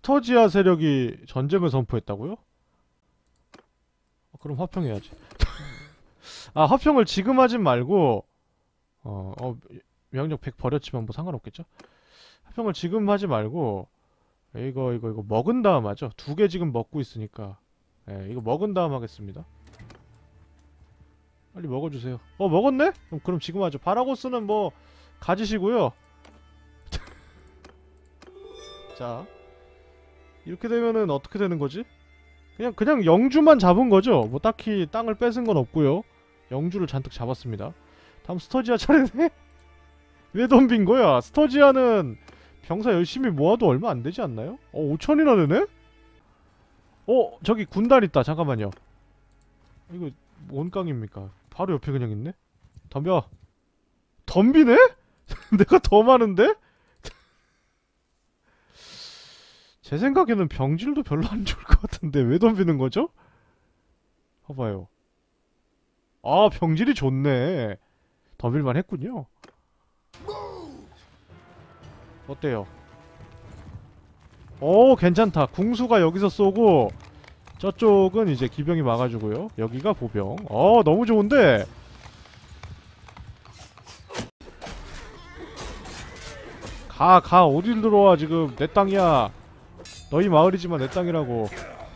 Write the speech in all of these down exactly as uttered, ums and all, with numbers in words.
스터지아 세력이 전쟁을 선포했다고요? 어, 그럼 화평해야지. 아, 화평을 지금 하진 말고 어, 어 명령 백 버렸지만 뭐 상관없겠죠? 화평을 지금 하지 말고 이거 이거 이거 먹은 다음 하죠. 두 개 지금 먹고 있으니까 예, 이거 먹은 다음 하겠습니다. 빨리 먹어주세요. 어, 먹었네? 그럼, 그럼 지금 하죠. 바라고스는 뭐 가지시고요. 자, 이렇게 되면은 어떻게 되는 거지? 그냥 그냥 영주만 잡은 거죠. 뭐 딱히 땅을 뺏은 건 없고요. 영주를 잔뜩 잡았습니다. 다음 스터지아 차례네? 왜 덤빈 거야? 스터지아는 병사 열심히 모아도 얼마 안 되지 않나요? 어, 오천이나 되네? 어, 저기 군단 있다. 잠깐만요. 이거 뭔 깡입니까? 바로 옆에 그냥 있네? 덤벼. 덤비네? 내가 더 많은데? 제 생각에는 병질도 별로 안 좋을 것 같은데 왜 덤비는 거죠? 봐봐요. 아, 병질이 좋네. 덤빌만 했군요. 어때요? 오, 괜찮다. 궁수가 여기서 쏘고 저쪽은 이제 기병이 막아주고요. 여기가 보병. 어, 너무 좋은데? 가, 가. 어딜 들어와, 지금. 내 땅이야. 너희 마을이지만 내 땅이라고.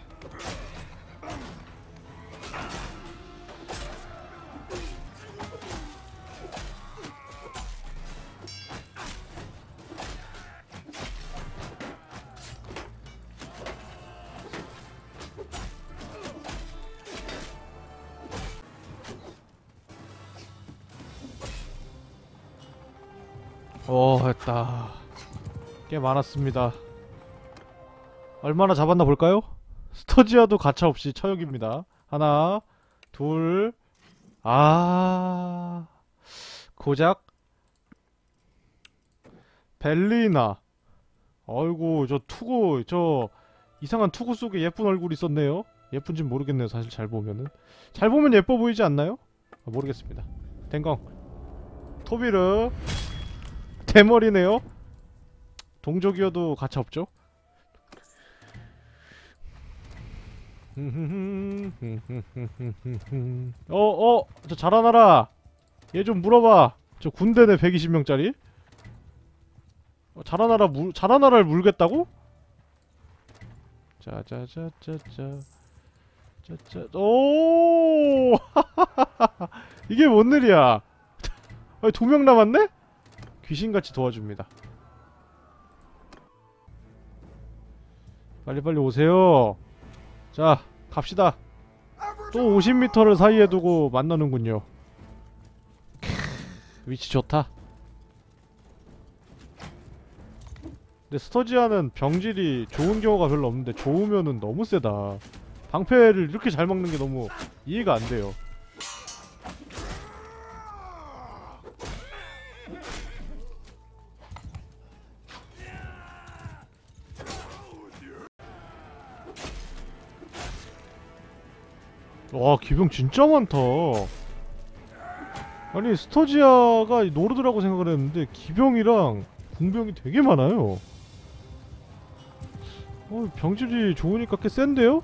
오, 했다. 꽤 많았습니다. 얼마나 잡았나 볼까요? 스터지아도 가차없이 처형입니다. 하나, 둘, 아, 고작 벨리나. 아이고, 저 투구, 저 이상한 투구 속에 예쁜 얼굴 있었네요. 예쁜진 모르겠네요. 사실 잘 보면은. 잘 보면 예뻐 보이지 않나요? 아, 모르겠습니다. 댕강. 토비르. 대머리네요. 동족이어도 가차없죠? 어, 어, 저 자라나라. 얘 좀 물어봐. 저 군대네 백이십 명짜리. 어, 자라나라 물, 자라나라를 물겠다고? 자자자자자. 자자. 오! 이게 뭔 일이야? 아니, 두 명 남았네? 귀신같이 도와줍니다. 빨리빨리 오세요. 자, 갑시다. 또 오십 미터를 사이에 두고 만나는군요. 크, 위치 좋다. 근데 스터지아는 병질이 좋은 경우가 별로 없는데 좋으면은 너무 세다. 방패를 이렇게 잘 막는 게 너무 이해가 안 돼요. 와, 기병 진짜 많다. 아니, 스터지아가 노르드라고 생각을 했는데 기병이랑 궁병이 되게 많아요. 어, 병질이 좋으니까 꽤 센데요?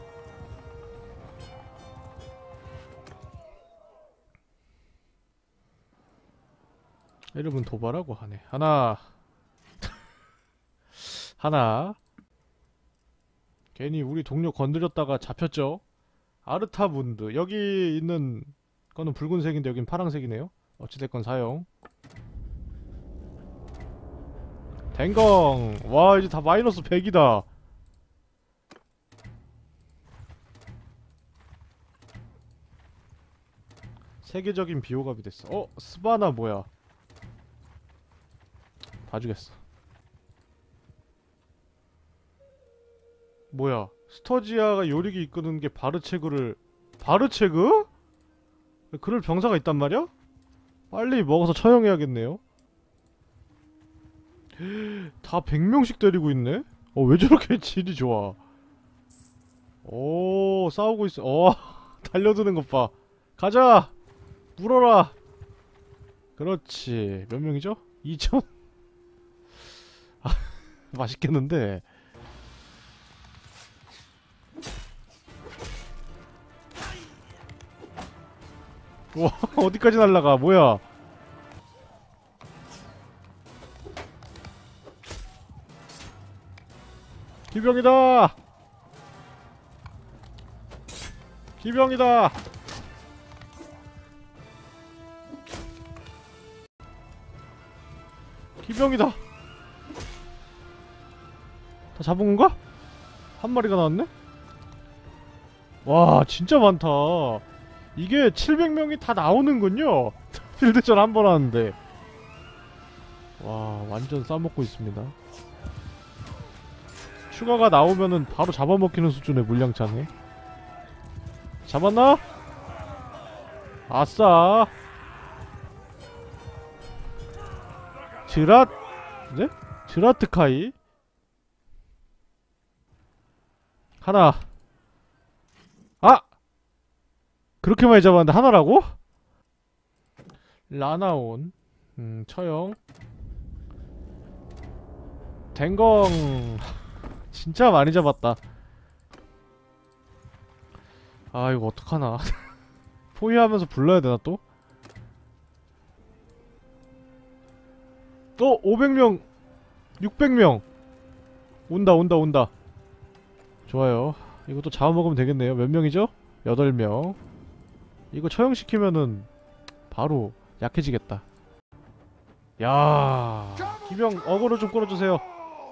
이름은 도바라고 하네. 하나. 하나. 괜히 우리 동료 건드렸다가 잡혔죠? 아르타문드. 여기 있는 거는 붉은색인데 여긴 파랑색이네요. 어찌됐건 사용. 댕강. 와, 이제 다 마이너스 백이다. 세계적인 비호감이 됐어. 어? 스바나 뭐야? 봐주겠어. 뭐야? 스터지아가 요리기 이끄는 게 바르체그를. 바르체그? 그럴 병사가 있단 말이야? 빨리 먹어서 처형해야겠네요. 다 백 명씩 때리고 있네? 어, 왜 저렇게 질이 좋아? 오, 싸우고 있어. 어, 달려드는 것 봐. 가자! 물어라! 그렇지. 몇 명이죠? 이천? 아, 맛있겠는데. 와 어디까지 날라가 뭐야. 기병이다. 기병이다. 기병이다. 다 잡은 건가? 한 마리가 나왔네? 와 진짜 많다. 이게 칠백 명이 다 나오는군요. 필드전 한 번 하는데. 와 완전 싸먹고 있습니다. 추가가 나오면은 바로 잡아먹히는 수준의 물량차네. 잡았나? 아싸. 드라.. 네? 드라트카이? 하나. 아! 그렇게 많이 잡았는데 하나라고? 라나온. 음, 처형. 댕공. 진짜 많이 잡았다. 아 이거 어떡하나. 포위하면서 불러야 되나 또? 또 오백 명 육백 명 온다 온다 온다. 좋아요. 이것도 잡아먹으면 되겠네요. 몇 명이죠? 여덟 명. 이거 처형시키면은 바로 약해지겠다. 야 기병 어그로 좀 끌어주세요.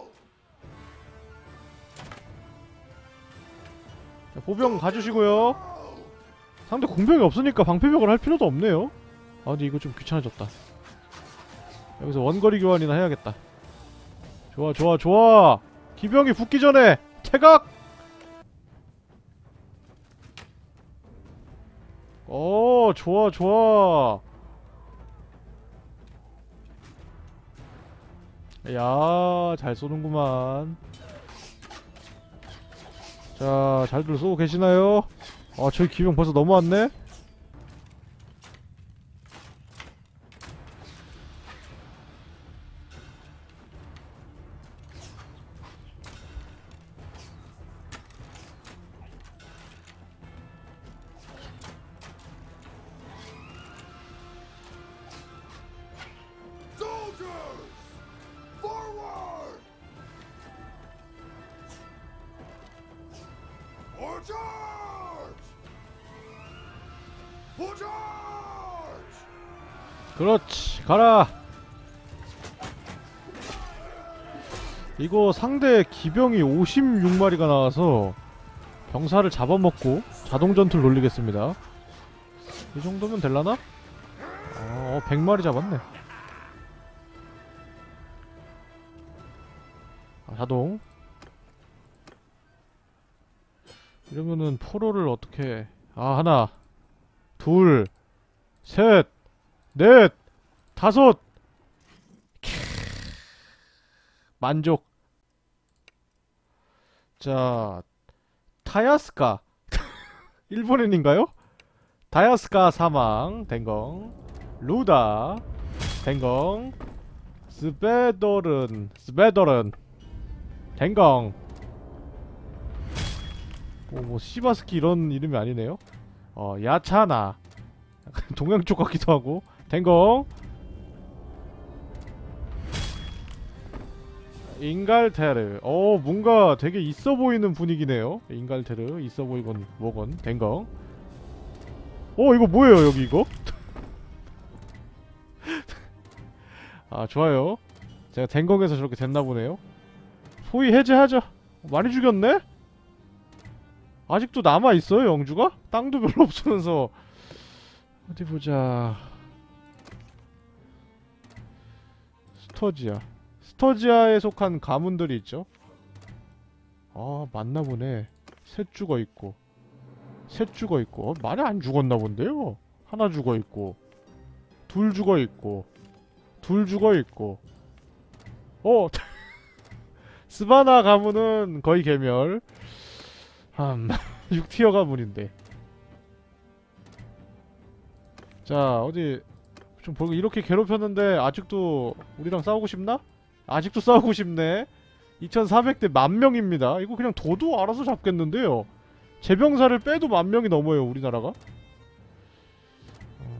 자, 보병 가주시고요. 상대 공병이 없으니까 방패벽을 할 필요도 없네요. 아 근데 이거 좀 귀찮아졌다. 여기서 원거리 교환이나 해야겠다. 좋아 좋아 좋아. 기병이 붙기 전에 태각. 어 좋아 좋아. 야 잘 쏘는구만. 자 잘들 쏘고 계시나요? 아 저기 기병 벌써 넘어왔네? 그렇지 가라. 이거 상대 기병이 오십육 마리가 나와서 병사를 잡아먹고 자동전투를 돌리겠습니다. 이 정도면 될라나? 어 백 마리 잡았네. 아, 자동. 이러면은 포로를 어떻게. 아 하나 둘 셋 넷 다섯. 만족. 자 타야스카. 일본인인가요? 타야스카 사망. 댕공. 루다 댕공. 스베더른 스베더른 댕공. 뭐, 뭐 시바스키 이런 이름이 아니네요. 어 야차나. 동양 쪽 같기도 하고. 댕공. 잉갈테르. 어 뭔가 되게 있어 보이는 분위기네요. 잉갈테르 있어 보이건 뭐건. 댕공. 어 이거 뭐예요 여기 이거? 아 좋아요. 제가 댕공에서 저렇게 됐나 보네요. 포위 해제하자. 많이 죽였네? 아직도 남아있어요 영주가? 땅도 별로 없으면서. 어디 보자. 스터지아. 스터지아에 속한 가문들이 있죠. 아 맞나보네. 셋 죽어있고 셋 죽어있고. 어, 많이 안 죽었나본데요. 하나 죽어있고 둘 죽어있고 둘 죽어있고. 어 스바나 가문은 거의 괴멸. 음 육 티어 가문인데. 자 어디 좀 보고. 이렇게 괴롭혔는데 아직도 우리랑 싸우고 싶나? 아직도 싸우고 싶네. 이천사백 대 만명입니다. 이거 그냥 도도 알아서 잡겠는데요. 제병사를 빼도 만명이 넘어요 우리나라가. 어,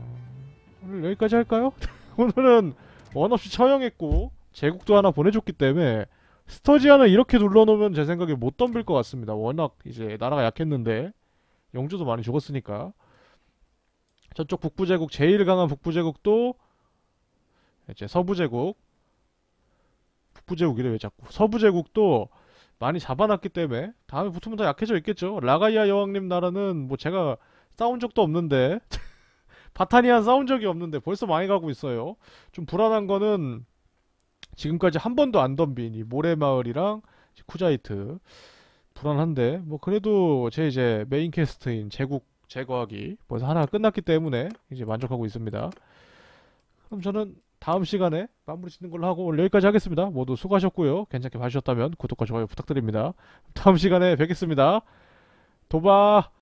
오늘 여기까지 할까요? 오늘은 원 없이 처형했고 제국도 하나 보내줬기 때문에 스터지아는 이렇게 눌러놓으면 제 생각에 못 덤빌 것 같습니다. 워낙 이제 나라가 약했는데 영주도 많이 죽었으니까. 저쪽 북부제국, 제일 강한 북부제국도 이제 서부제국, 북부제국이래 왜 자꾸 서부제국도 많이 잡아놨기 때문에 다음에 붙으면 더 약해져 있겠죠. 라가이아 여왕님 나라는 뭐 제가 싸운 적도 없는데 바타니안 싸운 적이 없는데 벌써 많이 가고 있어요. 좀 불안한 거는 지금까지 한 번도 안 덤빈 이 모래마을이랑 쿠자이트 불안한데 뭐 그래도 제 이제 메인 캐스트인 제국 제거하기 벌써 하나가 끝났기 때문에 이제 만족하고 있습니다. 그럼 저는 다음 시간에 마무리 짓는 걸로 하고 오늘 여기까지 하겠습니다. 모두 수고하셨고요. 괜찮게 봐주셨다면 구독과 좋아요 부탁드립니다. 다음 시간에 뵙겠습니다. 도바.